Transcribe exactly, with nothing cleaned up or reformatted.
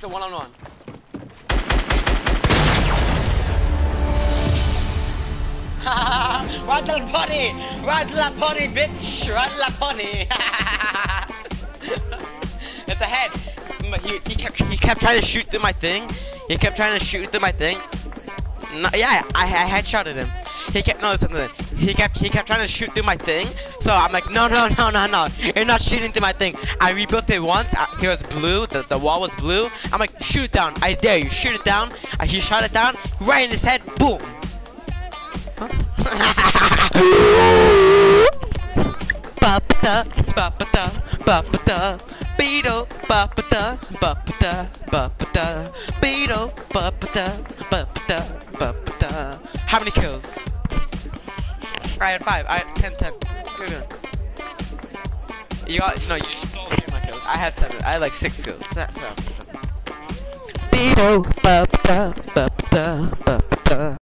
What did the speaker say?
a one-on-one. Ride to the pony! Ride to the pony, bitch! Ride to the pony! It's a head. He, he kept he kept trying to shoot through my thing. He kept trying to shoot through my thing. No, yeah, I, I headshotted him. He kept no something. He kept he kept trying to shoot through my thing. So I'm like, no, no, no, no, no. You're not shooting through my thing. I rebuilt it once. I, it was blue. The the wall was blue. I'm like, shoot it down. I dare you. Shoot it down. Uh, he shot it down right in his head. Boom. Huh? Ba-ba-da, ba-ba-da, ba-ba-da. Beedo, ba-ba-da, ba-ba-da, ba-ba-da. Beedo, ba-ba-da, ba-ba-da, ba-ba-da. How many kills? I had five. I had ten, ten. Good, good. You got, no, you stole three of my kills. I had seven. I had like six kills. Beedo, ba-ba-da, ba-ba-da, ba-ba-da.